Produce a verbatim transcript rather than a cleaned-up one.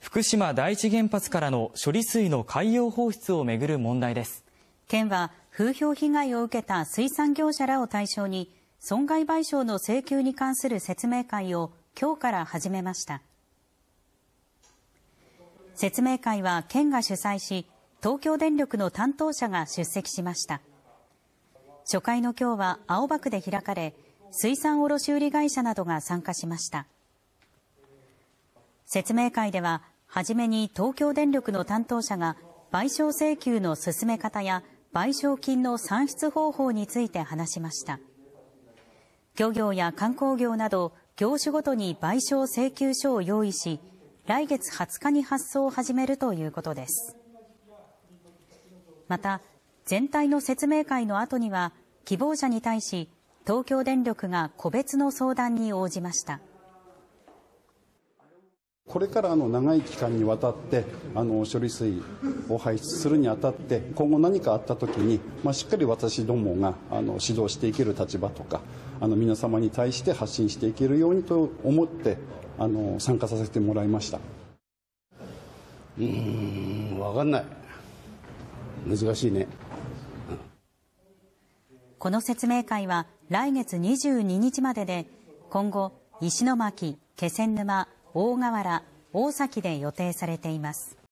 福島第一原発からの処理水の海洋放出をめぐる問題です。 県は風評被害を受けた水産業者らを対象に損害賠償の請求に関する説明会を今日から始めました。説明会は県が主催し、東京電力の担当者が出席しました。初回の今日は青葉区で開かれ、水産卸売会社などが参加しました。説明会では、はじめに東京電力の担当者が賠償請求の進め方や賠償金の算出方法について話しました。漁業や観光業など業種ごとに賠償請求書を用意し、来月はつかに発送を始めるということです。また、全体の説明会の後には、希望者に対し、東京電力が個別の相談に応じました。 これからあの長い期間にわたってあの処理水を排出するにあたって今後何かあったときに、まあ、しっかり私どもがあの指導していける立場とかあの皆様に対して発信していけるようにと思ってあの参加させてもらいました。 うーん、分かんない。難しいね。 この説明会は来月にじゅうににちまでで、今後石巻、気仙沼、大河原、大崎で予定されています。